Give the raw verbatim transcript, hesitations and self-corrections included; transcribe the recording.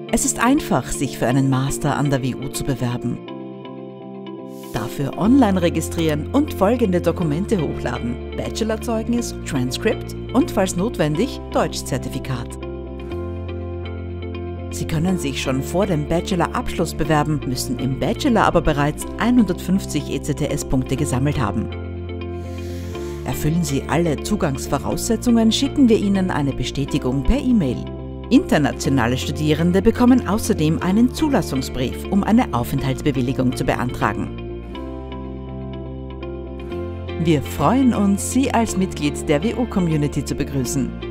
Es ist einfach, sich für einen Master an der W U zu bewerben. Dafür online registrieren und folgende Dokumente hochladen: Bachelorzeugnis, Transkript und, falls notwendig, Deutschzertifikat. Sie können sich schon vor dem Bachelor-Abschluss bewerben, müssen im Bachelor aber bereits hundertfünfzig E C T S-Punkte gesammelt haben. Erfüllen Sie alle Zugangsvoraussetzungen, schicken wir Ihnen eine Bestätigung per E-Mail. Internationale Studierende bekommen außerdem einen Zulassungsbrief, um eine Aufenthaltsbewilligung zu beantragen. Wir freuen uns, Sie als Mitglied der W U-Community zu begrüßen.